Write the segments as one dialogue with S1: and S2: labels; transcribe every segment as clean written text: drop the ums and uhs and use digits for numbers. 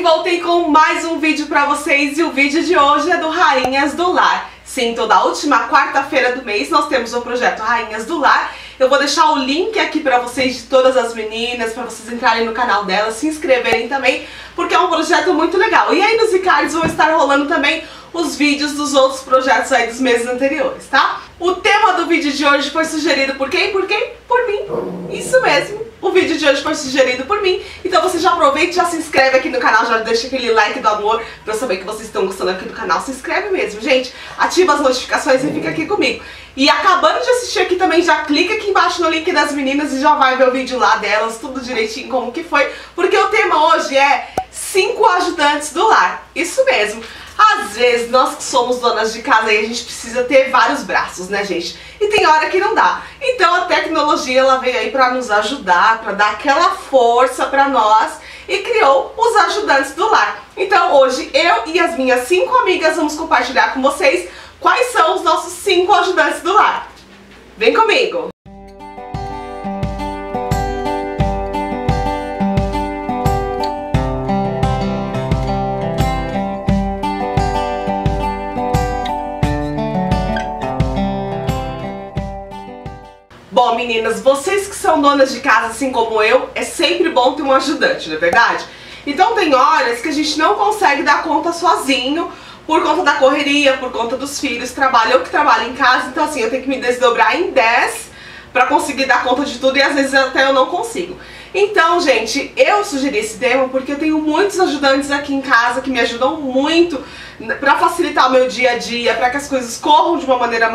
S1: voltei com mais um vídeo pra vocês e o vídeo de hoje é do Rainhas do Lar. Sim, toda última quarta-feira do mês nós temos o projeto Rainhas do Lar. Eu vou deixar o link aqui pra vocês de todas as meninas, pra vocês entrarem no canal delas, se inscreverem também, porque é um projeto muito legal. E aí nos cards vão estar rolando também os vídeos dos outros projetos aí dos meses anteriores, tá? O tema do vídeo de hoje foi sugerido por quem? Por quem? Por mim. Isso mesmo. O vídeo de hoje foi sugerido por mim. Então você já aproveita e já se inscreve aqui no canal, já deixa aquele like do amor pra eu saber que vocês estão gostando aqui do canal. Se inscreve mesmo, gente. Ativa as notificações e fica aqui comigo. E acabando de assistir aqui também, já clica aqui embaixo no link das meninas e já vai ver o vídeo lá delas, tudo direitinho como que foi. Porque o tema hoje é 5 ajudantes do lar. Isso mesmo. Às vezes, nós que somos donas de casa, aí a gente precisa ter vários braços, né, gente? E tem hora que não dá. Então a tecnologia, ela veio aí pra nos ajudar, pra dar aquela força pra nós e criou os ajudantes do lar. Então hoje, eu e as minhas 5 amigas vamos compartilhar com vocês quais são os nossos 5 ajudantes do lar. Vem comigo! Bom, meninas, vocês que são donas de casa assim como eu, é sempre bom ter um ajudante, não é verdade? Então tem horas que a gente não consegue dar conta sozinho, por conta da correria, por conta dos filhos, trabalho, eu que trabalho em casa, então assim, eu tenho que me desdobrar em 10 pra conseguir dar conta de tudo e às vezes até eu não consigo. Então, gente, eu sugeri esse tema porque eu tenho muitos ajudantes aqui em casa que me ajudam muito pra facilitar o meu dia a dia, pra que as coisas corram de uma maneira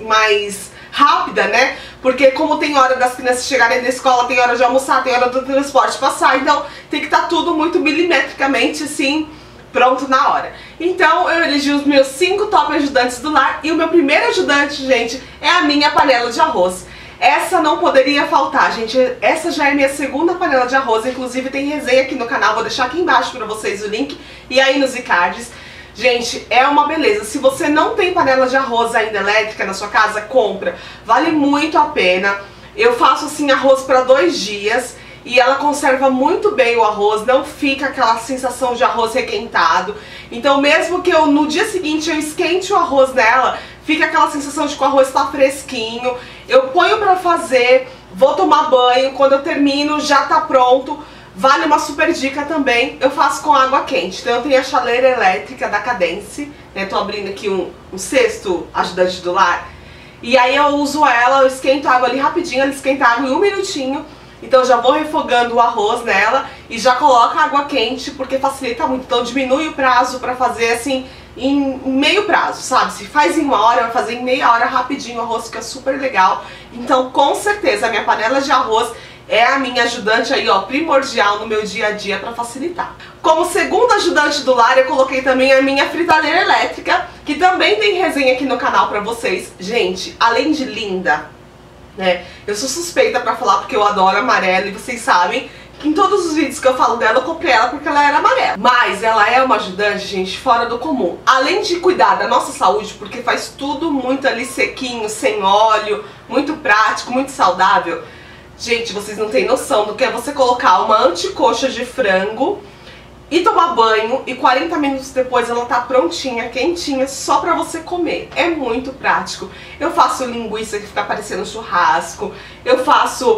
S1: mais rápida, né? Porque como tem hora das crianças chegarem da escola, tem hora de almoçar, tem hora do transporte passar, então tem que estar tudo muito milimetricamente assim, pronto na hora. Então eu elegi os meus 5 top ajudantes do lar e o meu primeiro ajudante, gente, é a minha panela de arroz. Essa não poderia faltar, gente. Essa já é minha segunda panela de arroz, inclusive tem resenha aqui no canal, vou deixar aqui embaixo pra vocês o link e aí nos cards. Gente, é uma beleza. Se você não tem panela de arroz ainda elétrica na sua casa, compra. Vale muito a pena. Eu faço assim arroz para 2 dias e ela conserva muito bem o arroz, não fica aquela sensação de arroz requentado. Então mesmo que eu no dia seguinte eu esquente o arroz nela, fica aquela sensação de que o arroz está fresquinho. Eu ponho para fazer, vou tomar banho, quando eu termino já tá pronto. Vale uma super dica também, eu faço com água quente. Então eu tenho a chaleira elétrica da Cadence, né? Tô abrindo aqui um cesto ajudante do lar. E aí eu uso ela, eu esquento a água ali rapidinho, ela esquenta a água em 1 minutinho. Então eu já vou refogando o arroz nela e já coloco a água quente, porque facilita muito. Então diminui o prazo pra fazer assim, em meio prazo, sabe? Se faz em 1 hora, vai fazer em meia hora rapidinho, o arroz fica super legal. Então com certeza a minha panela de arroz é a minha ajudante aí, ó, primordial no meu dia a dia pra facilitar. Como segundo ajudante do lar, eu coloquei também a minha fritadeira elétrica, que também tem resenha aqui no canal pra vocês. Gente, além de linda, né, eu sou suspeita pra falar porque eu adoro amarelo e vocês sabem que em todos os vídeos que eu falo dela, eu comprei ela porque ela era amarela. Mas ela é uma ajudante, gente, fora do comum. Além de cuidar da nossa saúde, porque faz tudo muito ali sequinho, sem óleo, muito prático, muito saudável. Gente, vocês não têm noção do que é você colocar uma anticoxa de frango e tomar banho e 40 minutos depois ela tá prontinha, quentinha, só pra você comer. É muito prático. Eu faço linguiça que fica parecendo churrasco, eu faço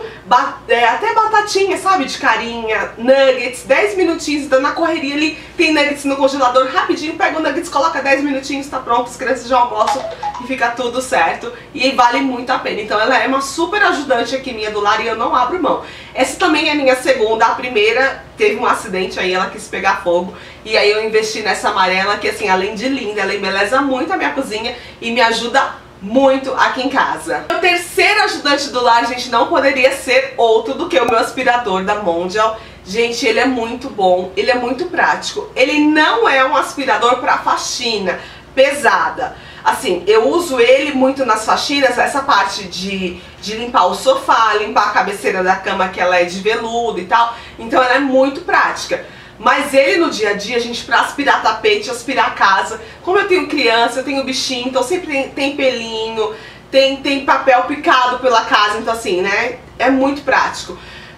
S1: até batatinha, sabe, de carinha, nuggets, 10 minutinhos, então na correria ali tem nuggets no congelador, rapidinho, pega o nuggets, coloca 10 minutinhos, tá pronto, as crianças já almoçam e fica tudo certo. E vale muito a pena. Então ela é uma super ajudante aqui minha do lar e eu não abro mão. Essa também é minha segunda, a primeira teve um acidente aí, ela quis pegar fogo. E aí eu investi nessa amarela que assim, além de linda, ela embeleza muito a minha cozinha e me ajuda muito aqui em casa. O terceiro ajudante do lar, gente, não poderia ser outro do que o meu aspirador da Mondial. Gente, ele é muito bom, ele é muito prático. Ele não é um aspirador para faxina pesada. Assim, eu uso ele muito nas faxinas, essa parte de limpar o sofá, limpar a cabeceira da cama que ela é de veludo e tal. Então ela é muito prática. Mas ele no dia a dia, gente, pra aspirar tapete, aspirar a casa, como eu tenho criança, eu tenho bichinho, então sempre tem pelinho, tem papel picado pela casa, então assim, né, é muito prático.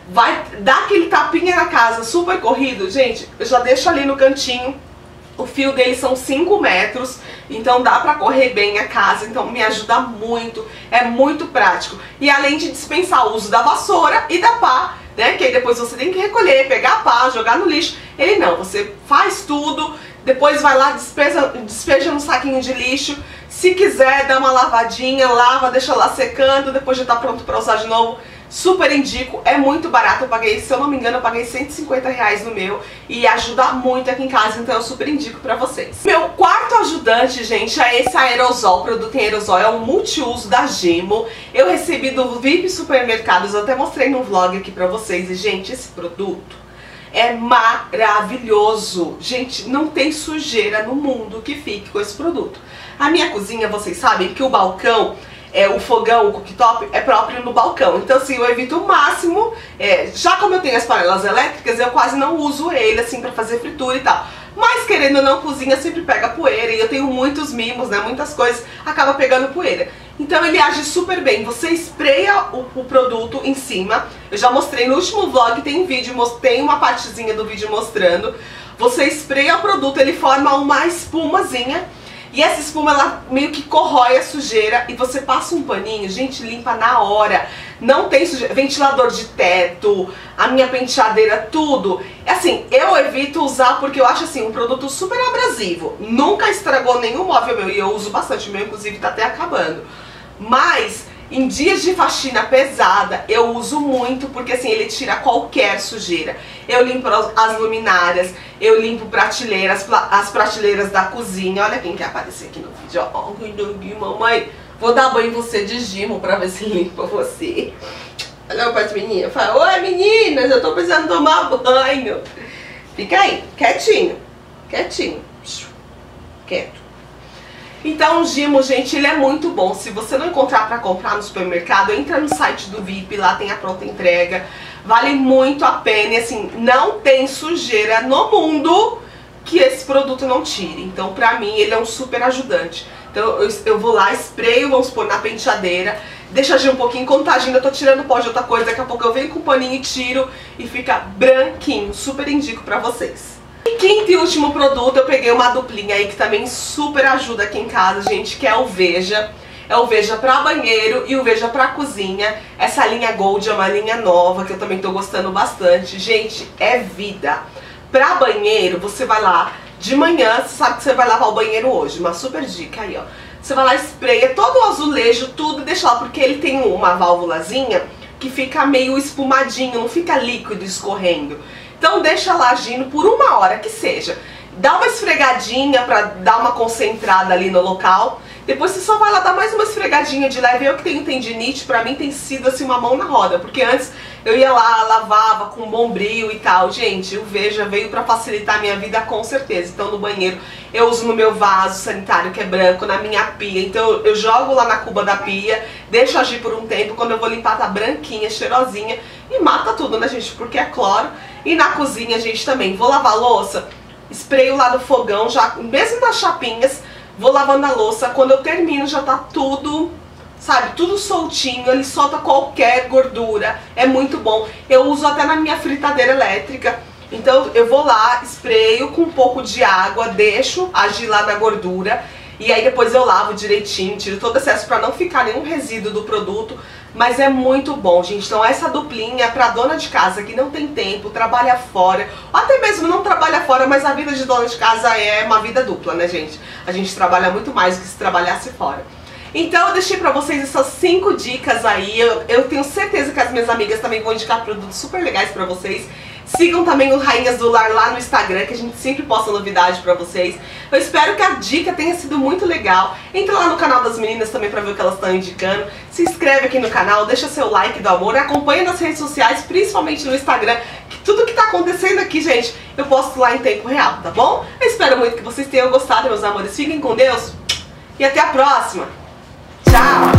S1: vai dar aquele tapinha na casa super corrido, gente, eu já deixo ali no cantinho. O fio dele são 5 metros, então dá pra correr bem a casa, então me ajuda muito, é muito prático. E além de dispensar o uso da vassoura e da pá, né, que aí depois você tem que recolher, pegar a pá, jogar no lixo. Ele não, você faz tudo, depois vai lá, despeja no saquinho de lixo. Se quiser, dá uma lavadinha, lava, deixa lá secando, depois já tá pronto pra usar de novo. Super indico, é muito barato, eu paguei, se eu não me engano, eu paguei R$150 no meu e ajuda muito aqui em casa, então eu super indico pra vocês. Meu quarto ajudante, gente, é esse aerosol, produto em aerosol, é um multiuso da Gimo. Eu recebi do VIP Supermercados, eu até mostrei no vlog aqui pra vocês, e gente, esse produto é maravilhoso. Gente, não tem sujeira no mundo que fique com esse produto. A minha cozinha, vocês sabem que o balcão, o fogão, o cooktop é próprio no balcão. Então assim, eu evito o máximo, já como eu tenho as panelas elétricas, eu quase não uso ele assim pra fazer fritura e tal. Mas querendo ou não, cozinha sempre pega poeira e eu tenho muitos mimos, né, muitas coisas, acaba pegando poeira. Então ele age super bem, você espreia o produto em cima, eu já mostrei no último vlog, tem vídeo, tem uma partezinha do vídeo mostrando. Você espreia o produto, ele forma uma espumazinha. E essa espuma, ela meio que corrói a sujeira e você passa um paninho, gente, limpa na hora. Não tem sujeira, ventilador de teto, a minha penteadeira, tudo. Assim, eu evito usar porque eu acho assim, um produto super abrasivo. Nunca estragou nenhum móvel meu e eu uso bastante, o meu inclusive tá até acabando. Mas em dias de faxina pesada, eu uso muito porque assim, ele tira qualquer sujeira. Eu limpo as luminárias, eu limpo prateleiras, as prateleiras da cozinha. Olha quem quer aparecer aqui no vídeo, ó. Mamãe, vou dar banho em você de Gimo pra ver se limpa você. Olha para as meninas, fala, oi meninas, eu tô precisando tomar banho. Fica aí, quietinho, quietinho, quieto. Então o Gimo, gente, ele é muito bom. Se você não encontrar pra comprar no supermercado, entra no site do VIP, lá tem a pronta entrega. Vale muito a pena e assim, não tem sujeira no mundo que esse produto não tire. Então pra mim ele é um super ajudante. Então eu vou lá, espreio, vamos supor, na penteadeira, deixa agir um pouquinho, quando tá agindo eu tô tirando pó de outra coisa, daqui a pouco eu venho com o paninho e tiro e fica branquinho. Super indico pra vocês. E quinto e último produto, eu peguei uma duplinha aí que também super ajuda aqui em casa, gente, que é o Veja. É o Veja pra banheiro e o Veja pra cozinha. Essa linha Gold é uma linha nova que eu também tô gostando bastante. Gente, é vida. Pra banheiro, você vai lá de manhã, você sabe que você vai lavar o banheiro hoje. Uma super dica aí, ó. Você vai lá, espreia todo o azulejo, tudo, e deixa lá, porque ele tem uma válvulazinha que fica meio espumadinho, não fica líquido escorrendo. Então deixa lá agindo por 1 hora que seja. Dá uma esfregadinha pra dar uma concentrada ali no local. Depois você só vai lá dar mais uma esfregadinha de leve. Eu que tenho tendinite, pra mim tem sido assim uma mão na roda. Porque antes eu ia lá, lavava com bombril e tal. Gente, o Veja veio pra facilitar a minha vida com certeza. Então no banheiro eu uso no meu vaso sanitário que é branco, na minha pia. Então eu jogo lá na cuba da pia, deixo agir por um tempo. Quando eu vou limpar tá branquinha, cheirosinha. E mata tudo, né, gente? Porque é cloro. E na cozinha, gente, também. Vou lavar a louça, espreio lá do fogão, já mesmo nas chapinhas, vou lavando a louça. Quando eu termino já tá tudo, sabe, tudo soltinho, ele solta qualquer gordura, é muito bom. Eu uso até na minha fritadeira elétrica. Então eu vou lá, espreio com um pouco de água, deixo agir lá na gordura. E aí depois eu lavo direitinho, tiro todo o excesso pra não ficar nenhum resíduo do produto. Mas é muito bom, gente. Então essa duplinha é pra dona de casa que não tem tempo, trabalha fora, ou até mesmo não trabalha fora, mas a vida de dona de casa é uma vida dupla, né, gente? A gente trabalha muito mais do que se trabalhasse fora. Então eu deixei pra vocês essas 5 dicas aí. Eu tenho certeza que as minhas amigas também vão indicar produtos super legais pra vocês. Sigam também o Rainhas do Lar lá no Instagram, que a gente sempre posta novidade pra vocês. Eu espero que a dica tenha sido muito legal. Entra lá no canal das meninas também pra ver o que elas estão indicando. Se inscreve aqui no canal, deixa seu like do amor. Acompanha nas redes sociais, principalmente no Instagram, que tudo que tá acontecendo aqui, gente, eu posto lá em tempo real, tá bom? Eu espero muito que vocês tenham gostado, meus amores. Fiquem com Deus e até a próxima. Tchau!